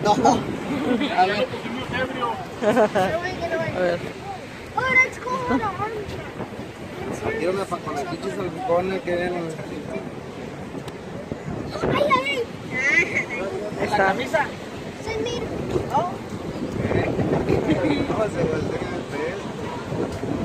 No. A ver. A ver. Oh, that's cool. What an arm. Quiero con las pinches algodones que ven en Ay, ay, ay. La camisa. Soy Mir. No, se voltea el pelo.